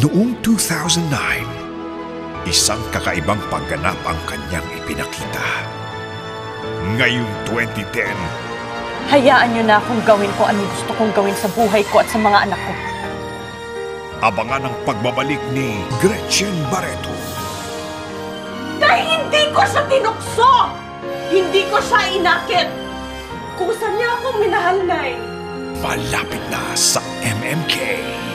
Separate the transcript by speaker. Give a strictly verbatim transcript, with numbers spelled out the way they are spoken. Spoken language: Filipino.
Speaker 1: Noong two thousand nine, isang kakaibang pagganap ang kanyang ipinakita. Ngayong twenty ten,
Speaker 2: hayaan niyo na akong gawin ko anong gusto kong gawin sa buhay ko at sa mga anak ko.
Speaker 1: abangan ang pagbabalik ni Gretchen Barreto.
Speaker 2: Dahil hindi ko siya tinukso! Hindi ko siya inakit! Kusa niya akong minahal, Nay.
Speaker 1: Malapit na sa M M K.